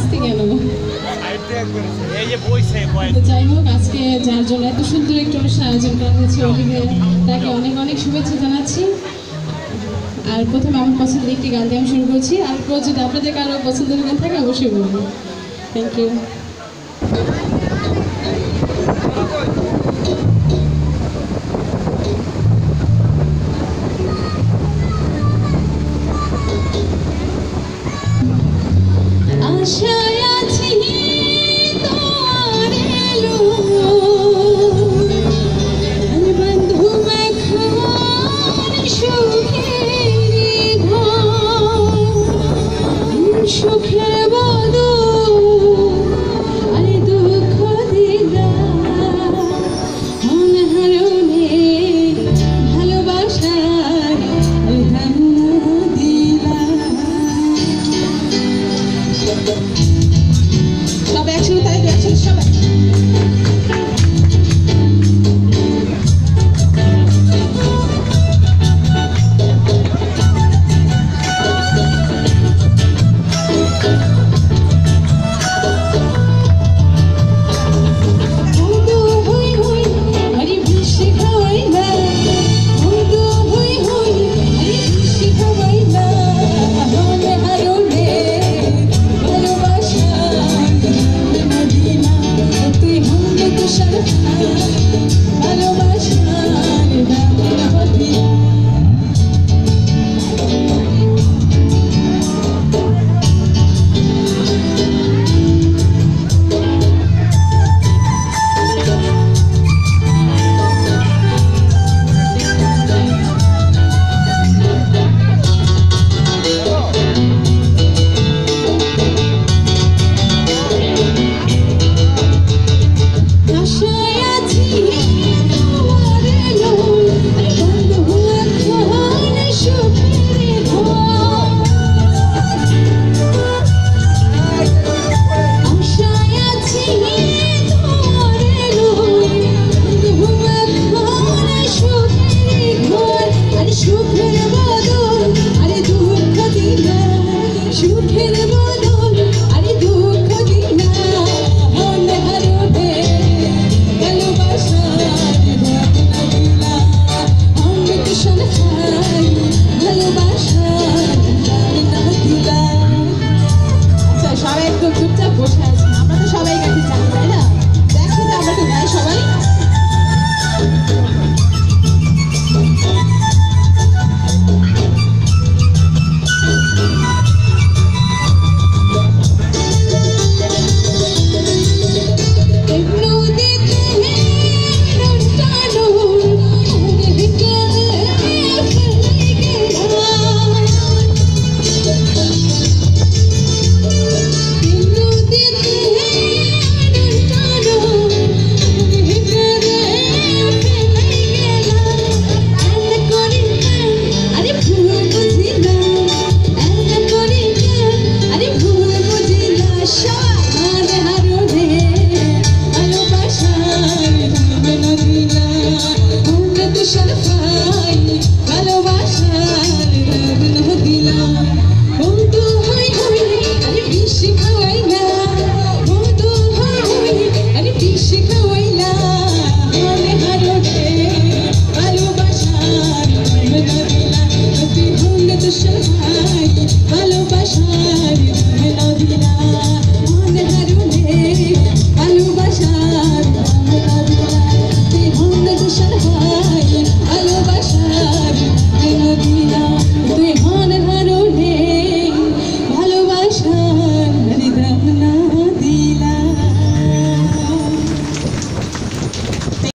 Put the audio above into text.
আসতে কেন? যাই হোক, আজকে যার জন্য এত সুন্দর একটা অনুষ্ঠান আয়োজন করা হয়েছে অলিভে, তাকে অনেক অনেক শুভেচ্ছা জানাচ্ছি। আর প্রথমে আমার পছন্দের একটি গান দিয়ে আমি শুরু করছি, আর যদি আপনাদের কারো পছন্দের গান থাকে অবশ্যই বলবো। Thank you. আশায় আছি তোমার এলো, বন্ধু এখন সুখের ঘর, সুখের বদল আর দুঃখ দিলা, মন হারণে ভালোবাসার ধান্না দিলা। সবাই একসাথে তাই তো, একসাথে সবাই। সবাই একটু চুপচাপ বসে